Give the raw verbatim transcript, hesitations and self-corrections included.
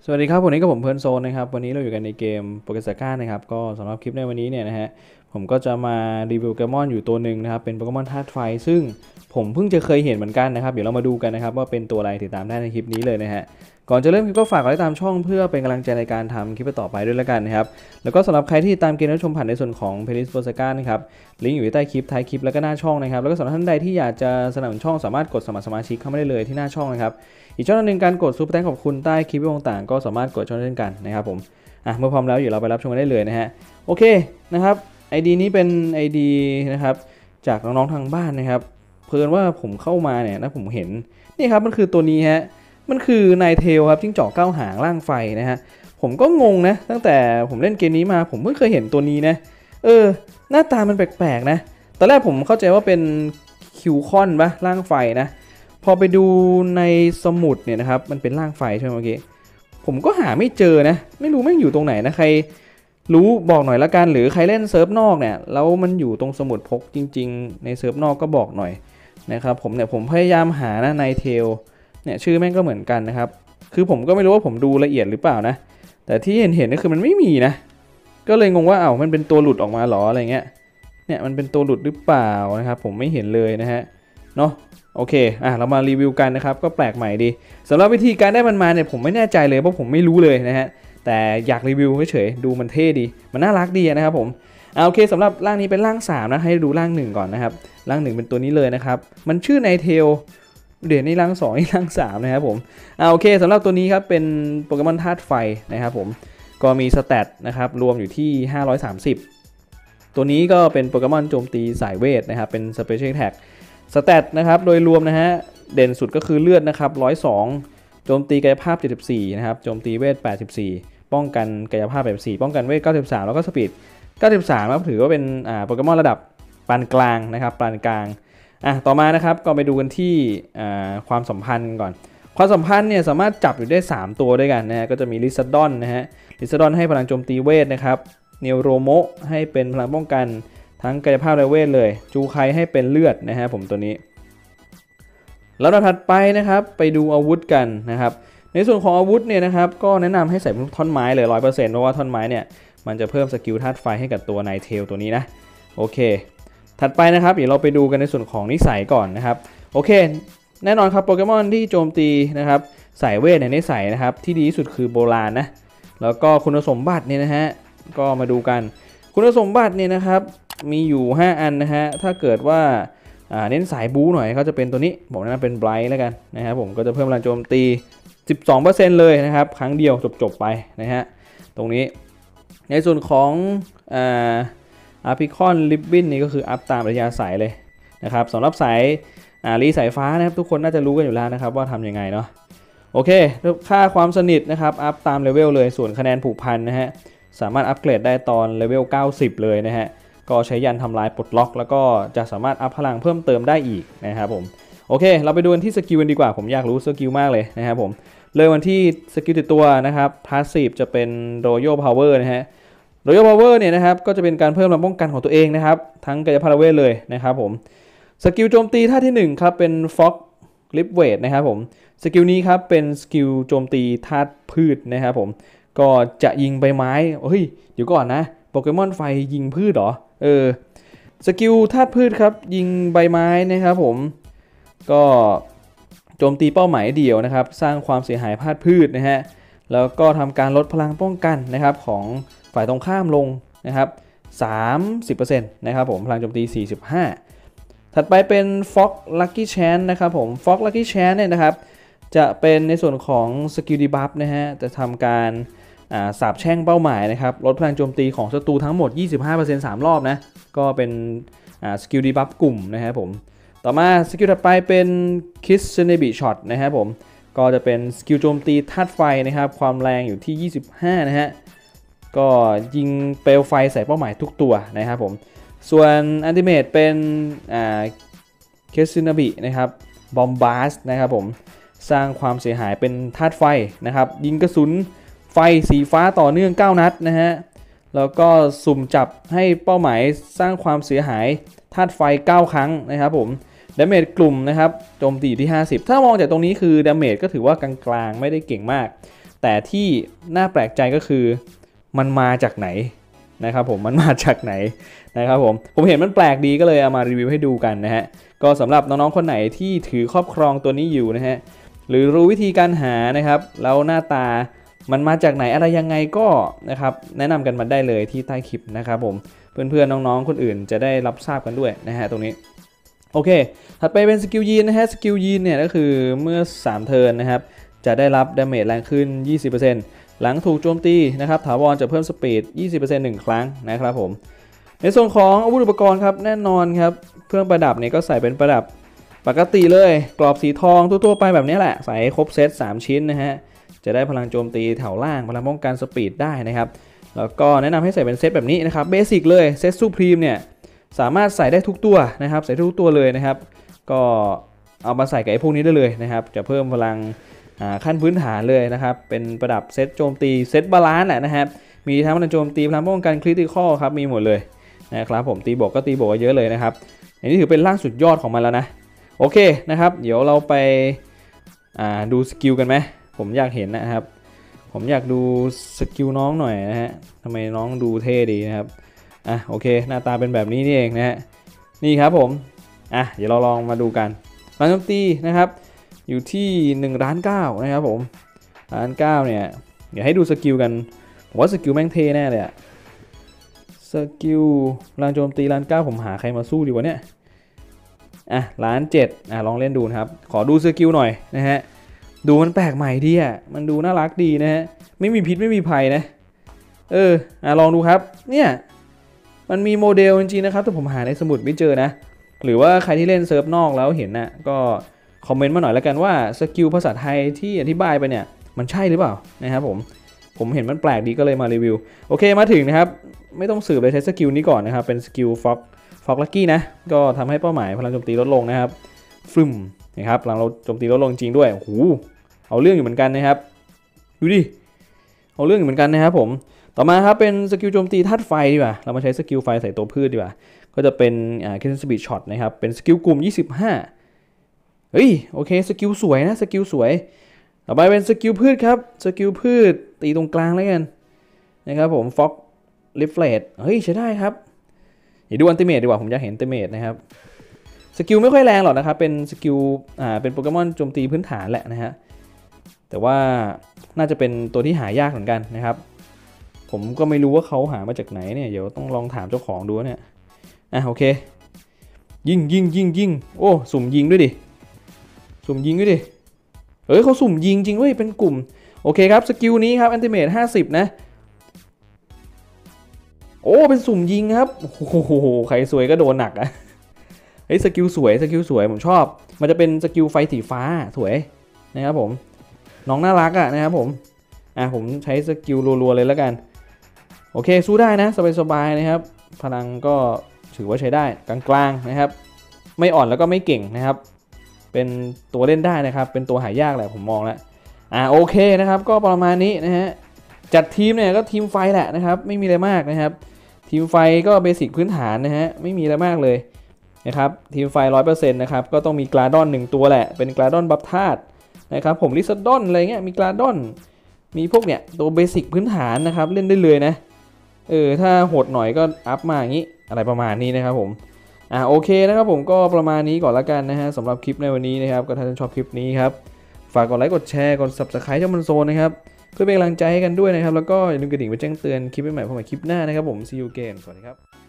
สวัสดีครับวันนี้ก็ผมเพิร์นโซนนะครับวันนี้เราอยู่กันในเกมโปเกสก้านะครับก็สำหรับคลิปในวันนี้เนี่ยนะฮะผมก็จะมารีวิวโปเกมอนอยู่ตัวหนึ่งนะครับเป็นโปเกมอนธาตุไฟซึ่งผมเพิ่งจะเคยเห็นเหมือนกันนะครับเดี๋ยวเรามาดูกันนะครับว่าเป็นตัวอะไรติดตามได้ในคลิปนี้เลยนะฮะก่อนจะเริ่มคลิปก็ฝากกดติดตามช่องเพื่อเป็นกำลังใจในการทำคลิปต่อไปด้วยแล้วกันนะครับแล้วก็สำหรับใครที่ตามเกมและชมผ่านในส่วนของเพลย์ลิสต์โปเกสก้านะครับลิงก์อยู่ใต้คลิปท้ายคลิปแล้วก็หน้าช่องนะครับแล้วก็สำหรับท่านใดที่อยากจะสนับสนุนช่องสามารถกดสมัครสมาชิกเข้ามาได้เลยที่หน้าช่องนะครับอีกช่องนึงการกดซูเปอร์แตงขอบคุณใต้คลิปวิดีโอต่างๆก็สามารถกดช่องเช่นกันนะครับผมอ่ะเมื่อพร้อมแล้วอยู่เราไปรับชมกันได้เลยนะฮะโอเคนะครับ ไอ ดี นี้เป็น ไอ ดี นะครับจากน้องๆทางบ้านนะครับเพิ่นว่าผมเข้ามาเนี่ยนะผมเห็นนี่ครับมันคือตัวนี้ฮะมันคือนายเทลครับจิ้งจอกเก้าหางล่างไฟนะฮะผมก็งงนะตั้งแต่ผมเล่นเกมนี้มาผมเพิ่งเคยเห็นตัวนี้นะเออหน้าตามันแปลกๆนะตอนแรกผมเข้าใจว่าเป็นคิวคอนปะล่างไฟนะพอไปดูในสมุดเนี่ยนะครับมันเป็นร่างไฟใช่ไหมเมื่อกี้ผมก็หาไม่เจอนะไม่รู้แม่งอยู่ตรงไหนนะใครรู้บอกหน่อยละกันหรือใครเล่นเซิร์ฟนอกเนี่ยแล้วมันอยู่ตรงสมุดพกจริงๆในเซิร์ฟนอกก็บอกหน่อยนะครับผมเนี่ยผมพยายามหานะในเทลเนี่ยชื่อแม่งก็เหมือนกันนะครับคือผมก็ไม่รู้ว่าผมดูละเอียดหรือเปล่านะแต่ที่เห็นเห็นก็คือมันไม่มีนะก็เลยงงว่าเอ้ามันเป็นตัวหลุดออกมาหรออะไรเงี้ยเนี่ยมันเป็นตัวหลุดหรือเปล่านะครับผมไม่เห็นเลยนะฮะเนาะโอเคอ่ะเรามารีวิวกันนะครับก็แปลกใหม่ดีสำหรับวิธีการได้มันมาเนี่ยผมไม่แน่ใจเลยเพราะผมไม่รู้เลยนะฮะแต่อยากรีวิวเฉยๆดูมันเท่ดีมันน่ารักดีนะครับผมอ่าโอเคสำหรับร่างนี้เป็นร่างสามนะให้ดูร่างหนึ่งก่อนนะครับร่างหนึ่งเป็นตัวนี้เลยนะครับมันชื่อไนเทลเดี๋ยวนี่ร่างสองนี่ร่างสามนะครับผมอ่าโอเคสำหรับตัวนี้ครับเป็นโปเกมอนธาตุไฟนะครับผมก็มีสเตตนะครับรวมอยู่ที่ห้าร้อยสามสิบตัวนี้ก็เป็นโปเกมอนโจมตีสายเวทนะครับเป็นสเปเชียลแท็กสเตตนะครับโดยรวมนะฮะเด่นสุดก็คือเลือดนะครับหนึ่งร้อยสองโจมตีกายภาพเจ็ดสิบสี่นะครับโจมตีเวทแปดสิบสี่ป้องกันกายภาพแปดสิบสี่ป้องกันเวทเก้าสิบสามแล้วก็สปีดเก้าสิบสามครับถือว่าเป็นอ่าโปเกมอนระดับปานกลางนะครับปานกลางอ่ะต่อมานะครับก็ไปดูกันที่อ่าความสัมพันธ์ก่อนความสัมพันธ์เนี่ยสามารถจับอยู่ได้สามตัวด้วยกันนะฮะก็จะมีลิซาดอนนะฮะลิซาดอนให้พลังโจมตีเวทนะครับเนโรโมให้เป็นพลังป้องกันทั้งกายภาพและเวทเลยจูไคให้เป็นเลือดนะฮะผมตัวนี้แล้วถัดไปนะครับไปดูอาวุธกันนะครับในส่วนของอาวุธเนี่ยนะครับก็แนะนำให้ใส่ท่อนไม้เลย ร้อยเปอร์เซ็นต์ เพราะว่าท่อนไม้เนี่ยมันจะเพิ่มสกิลธาตุไฟให้กับตัวไนเทลตัวนี้นะโอเคถัดไปนะครับเดี๋ยวเราไปดูกันในส่วนของนิสัยก่อนนะครับโอเคแน่นอนครับโปเกมอนที่โจมตีนะครับสายเวทในนิสัยนะครับที่ดีที่สุดคือโบราณนะแล้วก็คุณสมบัติเนี่ยนะฮะก็มาดูกันคุณสมบัติเนี่ยนะครับมีอยู่ห้าอันนะฮะถ้าเกิดว่าเน้นสายบู๊หน่อยก็จะเป็นตัวนี้ผมแนะนำเป็นไบรท์แล้วกันนะครับผมก็จะเพิ่มพลังโจมตี สิบสองเปอร์เซ็นต์ เลยนะครับครั้งเดียวจบๆไปนะฮะตรงนี้ในส่วนของอ่าอาร์พิคอนลิบบินนี่ก็คืออัพตามระยะสายเลยนะครับสำหรับสายอ่ารีสายฟ้านะครับทุกคนน่าจะรู้กันอยู่แล้วนะครับว่าทำยังไงเนาะโอเคค่าความสนิทนะครับอัพตามเลเวลเลยส่วนคะแนนผูกพันนะฮะสามารถอัปเกรดได้ตอนเลเวลเก้าสิบเลยนะฮะก็ใช้ยันทำลายปลดล็อกแล้วก็จะสามารถอัพพลังเพิ่มเติมได้อีกนะครับผมโอเคเราไปดูกันที่สกิลกันดีกว่าผมอยากรู้สกิลมากเลยนะครับผมเริ่มวันที่สกิลติดตัวนะครับพาสซีฟจะเป็น Royal Power นะฮะ Royal Power เนี่ยนะครับก็จะเป็นการเพิ่มพลังป้องกันของตัวเองนะครับทั้งกายภาพและเวทเลยนะครับผมสกิลโจมตีท่าที่หนึ่งครับเป็น Fog Lip Weight นะครับผมสกิลนี้ครับเป็นสกิลโจมตีธาตุพืชนะครับผมก็จะยิงใบไม้เฮ้ยเดี๋ยวก่อนนะโปเกมอนไฟยิงพืชเหรอเออสกิลธาตุพืชครับยิงใบไม้นะครับผมก็โจมตีเป้าหมายเดี่ยวนะครับสร้างความเสียหายธาตุพืชนะฮะแล้วก็ทำการลดพลังป้องกันนะครับของฝ่ายตรงข้ามลงนะครับ สามสิบเปอร์เซ็นต์ นะครับผมพลังโจมตีสี่สิบห้าถัดไปเป็น Fog Lucky Chance นะครับผม Fog Lucky Chance เนี่ยนะครับจะเป็นในส่วนของสกิลดีบัฟนะฮะจะทำการสาบแช่งเป้าหมายนะครับลดพลังโจมตีของศัตรูทั้งหมด ยี่สิบห้าเปอร์เซ็นต์ สามรอบนะก็เป็นสกิลดีบัฟกลุ่มนะครับผมต่อมาสกิลถัดไปเป็น Kiss Snaby Shot นะครับผมก็จะเป็นสกิลโจมตีธาตุไฟนะครับความแรงอยู่ที่ยี่สิบห้านะฮะก็ยิงเปลวไฟใส่เป้าหมายทุกตัวนะครับผมส่วนอัลติเมทเป็นอ่า Kiss Snaby นะครับ Bombast นะครับผมสร้างความเสียหายเป็นธาตุไฟนะครับยิงกระสุนไฟสีฟ้าต่อเนื่องเก้านัดนะฮะแล้วก็สุ่มจับให้เป้าหมายสร้างความเสียหายธาตุไฟเก้าครั้งนะครับผมดาเมจกลุ่มนะครับโจมตีที่ห้าสิบถ้ามองจากตรงนี้คือดาเมจก็ถือว่ากลางๆไม่ได้เก่งมากแแต่ที่น่าแปลกใจก็คือมันมาจากไหนนะครับผมมันมาจากไหนนะครับผมผมเห็นมันแปลกดีก็เลยเอามารีวิวให้ดูกันนะฮะก็สำหรับน้องๆคนไหนที่ถือครอบครองตัวนี้อยู่นะฮะหรือรู้วิธีการหานะครับแล้วหน้าตามันมาจากไหนอะไรยังไงก็นะครับแนะนำกันมาได้เลยที่ใต้คลิปนะครับผมเพื่อนๆน้องๆคนอื่นจะได้รับทราบกันด้วยนะฮะตรงนี้โอเคถัดไปเป็นสกิลยีนนะฮะสกิลยีนเนี่ยก็คือเมื่อสามเทิร์นนะครับจะได้รับดาเมจแรงขึ้น ยี่สิบเปอร์เซ็นต์ หลังถูกโจมตีนะครับถาวรจะเพิ่มสปีด ยี่สิบเปอร์เซ็นต์ หนึ่งครั้งนะครับผมในส่วนของอาวุธอุปกรณ์ครับแน่นอนครับเครื่องประดับเนี่ยก็ใส่เป็นประดับปกติเลยกรอบสีทองทั่วๆไปแบบนี้แหละใส่ครบเซตสามชิ้นนะฮะจะได้พลังโจมตีแถวล่างพลังป้องกันสปีดได้นะครับแล้วก็แนะนำให้ใส่เป็นเซตแบบนี้นะครับเบสิกเลยเซตซูพรีมเนี่ยสามารถใส่ได้ทุกตัวนะครับใส่ทุกตัวเลยนะครับก็เอามาใส่กับไอ้พวกนี้ได้เลยนะครับจะเพิ่มพลังขั้นพื้นฐานเลยนะครับเป็นประดับเซตโจมตีเซตบาลานซ์แหละนะครับมีทั้งพลังโจมตีพลังป้องกันคริติคอลครับมีหมดเลยนะครับผมตีบวกก็ตีบวกเยอะเลยนะครับอันนี้ถือเป็นร่างสุดยอดของมันแล้วนะโอเคนะครับเดี๋ยวเราไปดูสกิลกันไหมผมอยากเห็นนะครับผมอยากดูสกิลน้องหน่อยนะฮะทำไมน้องดูเท่ดีนะครับอ่ะโอเคหน้าตาเป็นแบบนี้นี่เองนะฮะนี่ครับผมอ่ะเดี๋ยวเราลองมาดูกันพลังโจมตีนะครับอยู่ที่หนึ่งล้านเก้านะครับผมล้านเก้าเนี่ยเดี๋ยวให้ดูสกิลกันผมว่าสกิลแม่งเท่แน่เลยอะสกิลพลังโจมตีล้านเก้าผมหาใครมาสู้ดีวะเนี่ยอ่ะล้านเจ็ดอ่ะลองเล่นดูนะครับขอดูสกิลหน่อยนะฮะดูมันแปลกใหม่ดีอ่ะมันดูน่ารักดีนะฮะไม่มีพิษไม่มีภัยนะเอออ่ะลองดูครับเนี่ยมันมีโมเดลจริงๆนะครับแต่ผมหาในสมุดไม่เจอนะหรือว่าใครที่เล่นเซิร์ฟนอกแล้วเห็นน่ะก็คอมเมนต์มาหน่อยแล้วกันว่าสกิลภาษาไทยที่อธิบายไปเนี่ยมันใช่หรือเปล่านะครับผมผมเห็นมันแปลกดีก็เลยมารีวิวโอเคมาถึงนะครับไม่ต้องสืบเลยใช้สกิลนี้ก่อนนะครับเป็นสกิลฟ็อกฟ็อกลักกี้นะก็ทำให้เป้าหมายพลังโจมตีลดลงนะครับฟึ่มนะครับพลังโจมตีลดลงจริงด้วยโอ้โหเอาเรื่องอยู่เหมือนกันนะครับดูดิเอาเรื่องอยู่เหมือนกันนะครับผมต่อมาครับเป็นสกิลโจมตีธาตุไฟดีกว่าเรามาใช้สกิลไฟใส่ตัวพืชดีกว่าก็จะเป็นอ่าคินสปีดช็อตนะครับเป็นสกิลกลุ่มยี่สิบห้าเฮ้ยโอเคสกิลสวยนะสกิลสวยต่อไปเป็นสกิลพืชครับสกิลพืชตีตรงกลางแล้วกันนะครับผมฟ็อกลิฟเลตเฮ้ยใช้ได้ครับเดี๋ยวดูอันติเมตดีกว่าผมอยากเห็นอันติเมตนะครับสกิลไม่ค่อยแรงหรอกนะครับเป็นสกิลอ่าเป็นโปเกมอนโจมตีพื้นฐานแหละนะฮะแต่ว่าน่าจะเป็นตัวที่หายากเหมือนกันนะครับผมก็ไม่รู้ว่าเขาหามาจากไหนเนี่ยเดี๋ยวต้องลองถามเจ้าของดูเนี่ยอ่ะโอเคยิงยิงยิงยิงโอ้สุ่มยิงด้วยดิสุ่มยิงด้วยดิเฮ้ยเขาสุ่มยิงจริงเว้ยเป็นกลุ่มโอเคครับสกิลนี้ครับอันติเมตห้าสิบนะโอ้เป็นสุ่มยิงครับโอ้โหใครสวยก็โดนหนักอะเฮ้ยสกิลสวยสกิลสวยผมชอบมันจะเป็นสกิลไฟสีฟ้าสวยนะครับผมน้องน่ารักอะนะครับผมอ่ะผมใช้สกิลรัวๆเลยแล้วกันโอเคสู้ได้นะสบายๆนะครับพลังก็ถือว่าใช้ได้กลางๆนะครับไม่อ่อนแล้วก็ไม่เก่งนะครับเป็นตัวเล่นได้นะครับเป็นตัวหายากแหละผมมองแล้วอ่าโอเคนะครับก็ประมาณนี้นะฮะจัดทีมเนี่ยก็ทีมไฟแหละนะครับไม่มีอะไรมากนะครับทีมไฟก็เบสิกพื้นฐานนะฮะไม่มีอะไรมากเลยนะครับทีมไฟ ร้อยเปอร์เซ็นต์ นะครับก็ต้องมีกลาดอนหนึ่งตัวแหละเป็นกลาดอนบัฟธาตุนะครับผมลิซดอนอะไรเงี้ยมีกลาดอนมีพวกเนี่ยตัวเบสิกพื้นฐานนะครับเล่นได้เลยนะเออถ้าโหดหน่อยก็อัพมาอย่างนี้อะไรประมาณนี้นะครับผมอ่าโอเคนะครับผมก็ประมาณนี้ก่อนละกันนะฮะสำหรับคลิปในวันนี้นะครับก็ถ้าท่านชอบคลิปนี้ครับฝากกดไลค์กดแชร์กด ซับสไครบ์ ช่องมันโซนนะครับเพื่อเป็นกำลังใจให้กันด้วยนะครับแล้วก็อย่าลืมกระดิ่งไปแจ้งเตือนคลิปใหม่ๆพบกันคลิปหน้านะครับผม see you again สวัสดีครับ